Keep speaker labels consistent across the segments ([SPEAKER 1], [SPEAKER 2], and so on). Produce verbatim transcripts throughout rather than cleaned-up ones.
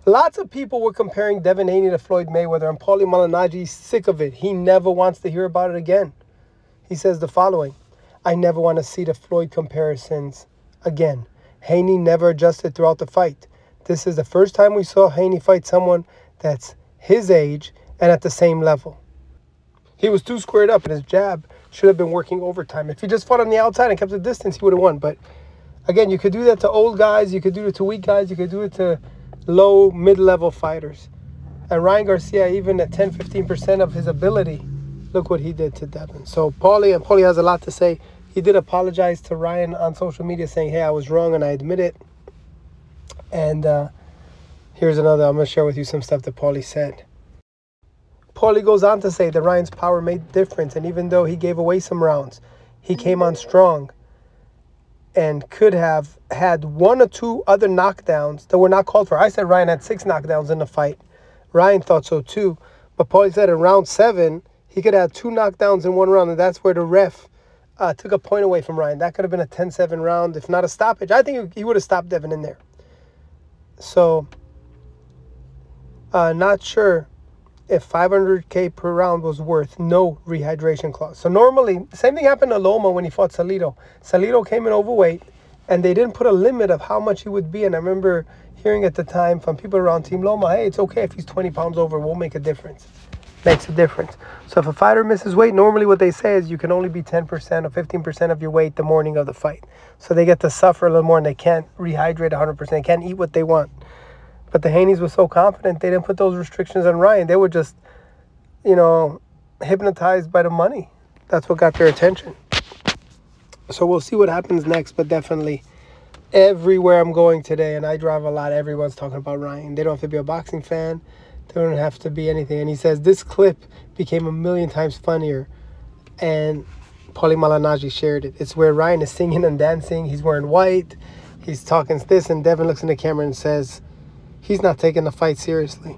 [SPEAKER 1] Lots of people were comparing Devin Haney to Floyd Mayweather, and Paulie Malignaggi's sick of it. He never wants to hear about it again. He says the following: I never want to see the Floyd comparisons again. Haney never adjusted throughout the fight. This is the first time we saw Haney fight someone that's his age and at the same level. He was too squared up, and his jab should have been working overtime. If he just fought on the outside and kept the distance, he would have won. But again, you could do that to old guys, you could do it to weak guys, you could do it to low, mid-level fighters. And Ryan Garcia, even at ten, fifteen percent of his ability, look what he did to Devin. So Paulie, and Paulie has a lot to say. He did apologize to Ryan on social media saying, hey, I was wrong and I admit it. And uh, here's another, I'm going to share with you some stuff that Paulie said. Paulie goes on to say that Ryan's power made a difference, and even though he gave away some rounds, he came on strong and could have had one or two other knockdowns that were not called for. I said Ryan had six knockdowns in the fight. Ryan thought so too. But Paulie said in round seven, he could have two knockdowns in one round, and that's where the ref uh, took a point away from Ryan. That could have been a ten seven round, if not a stoppage. I think he would have stopped Devin in there. So, uh, not sure if five hundred K per round was worth no rehydration clause. So normally, same thing happened to Loma when he fought Salido. Salido came in overweight, and they didn't put a limit of how much he would be. And I remember hearing at the time from people around Team Loma, hey, it's okay if he's twenty pounds over, we'll make a difference. Makes a difference. So if a fighter misses weight, normally what they say is you can only be ten percent or fifteen percent of your weight the morning of the fight. So they get to suffer a little more, and they can't rehydrate one hundred percent, can't eat what they want. But the Haneys were so confident, they didn't put those restrictions on Ryan. They were just, you know, hypnotized by the money. That's what got their attention. So we'll see what happens next, but definitely everywhere I'm going today, and I drive a lot, everyone's talking about Ryan. They don't have to be a boxing fan. They don't have to be anything. And he says this clip became a million times funnier, and Paulie Malignaggi shared it. It's where Ryan is singing and dancing. He's wearing white. He's talking this, and Devin looks in the camera and says he's not taking the fight seriously.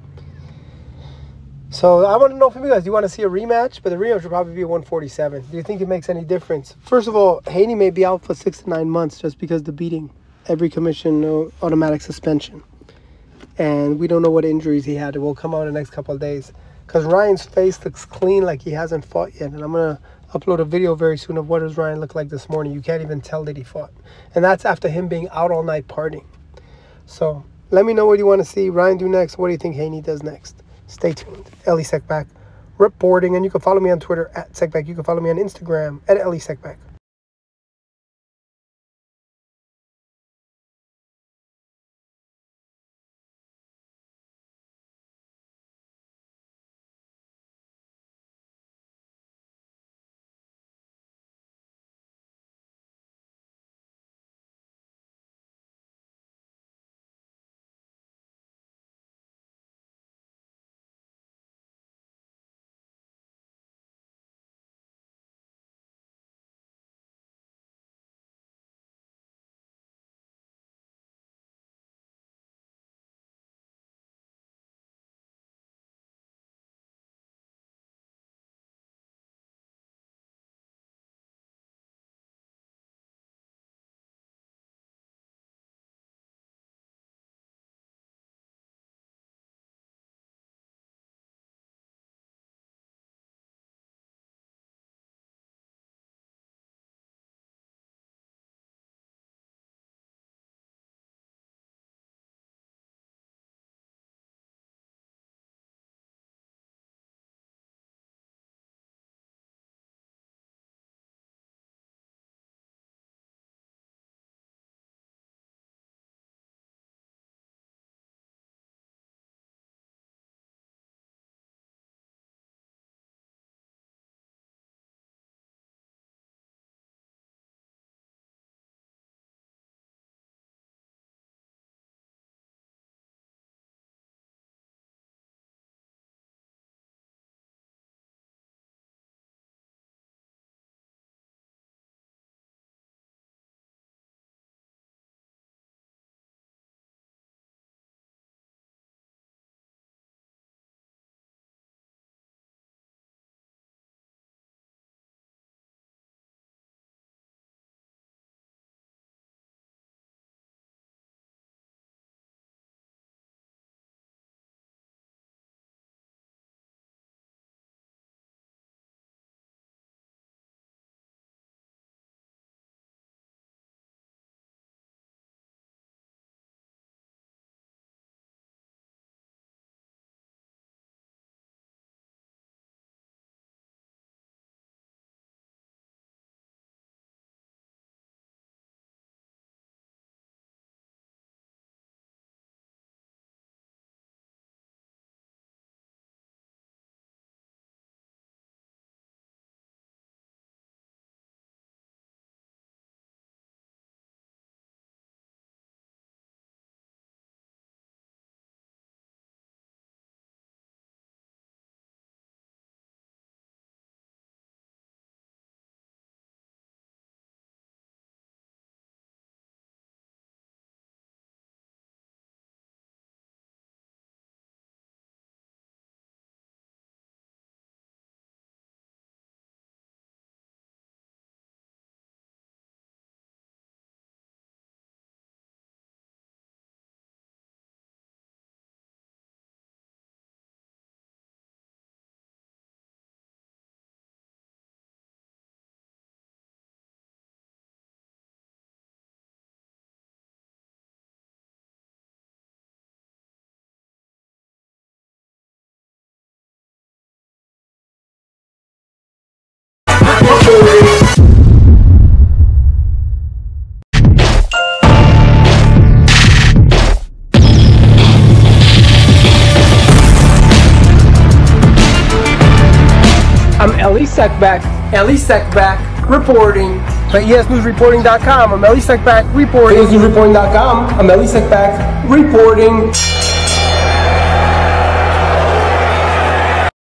[SPEAKER 1] So I want to know from you guys, do you want to see a rematch? But the rematch would probably be a one forty-seven. Do you think it makes any difference? First of all, Haney may be out for six to nine months just because the beating. Every commission, no automatic suspension. And we don't know what injuries he had. It will come out in the next couple of days. Because Ryan's face looks clean like he hasn't fought yet. And I'm going to upload a video very soon of what does Ryan look like this morning. You can't even tell that he fought. And that's after him being out all night partying. So let me know what you want to see Ryan do next. What do you think Haney does next? Stay tuned. Ellie Sekback reporting. And you can follow me on Twitter at Sekback. You can follow me on Instagram at Ellie Sekback. I'm Ellie Seckback, Ellie Seckback, reporting for E S News Reporting dot com. I'm Ellie Seckback, reporting. E S News Reporting dot com. I'm Ellie Seckback, reporting.